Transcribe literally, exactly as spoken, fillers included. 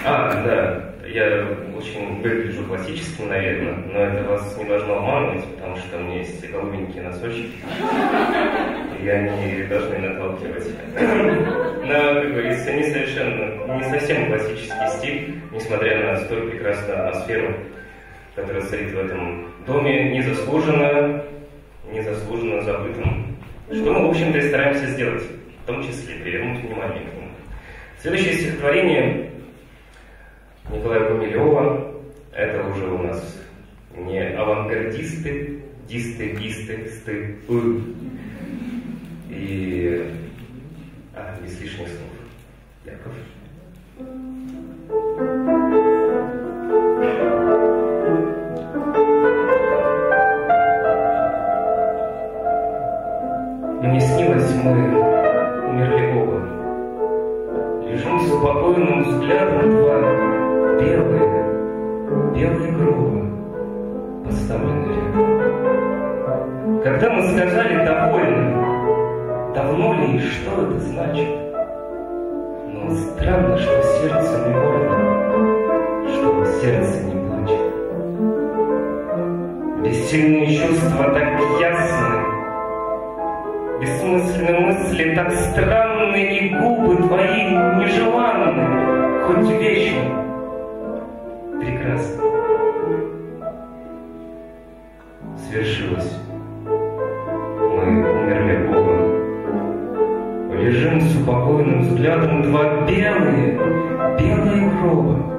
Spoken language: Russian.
А, да, я очень выгляжу классическим, наверное, но это вас не должно обманывать, потому что у меня есть голубенькие носочки, и они должны наталкивать. Но, как говорится, не совершенно, не совсем классический стиль, несмотря на столь прекрасную атмосферу, которая царит в этом доме, незаслуженно, незаслуженно забытым. Что мы, в общем-то, и стараемся сделать, в том числе привернуть внимание к нему. Следующее стихотворение Николая Гумилева. Это уже у нас не авангардисты, дисты, гисты, сты, у. И... А, без лишних слов. Яков. Мне снилось, мы умерли оба. Лежим с спокойным взглядом два белые, белые гроба, поставлены рядом. Когда мы сказали «довольно», давно ли и что это значит? Но странно, что сердце не больно, что сердце не плачет. Бессильные чувства так ясны, бессмысленные мысли так странны, и губы твои нежеланны, хоть вечно прекрасно. Свершилось. Мы умерли оба. Лежим с упокоенным взглядом два белые, белые гроба.